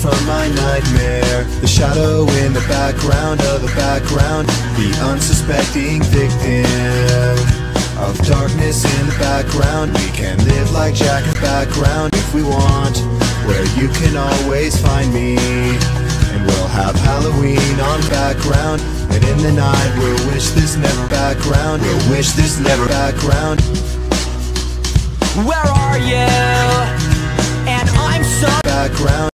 from my nightmare. The shadow in the background of the background, the unsuspecting victim of darkness in the background. We can live like Jack in the background if we want, where you can always find me. And we'll have Halloween on background, and in the night we'll wish this never background. We'll wish this never background. Where are you? And I'm so background.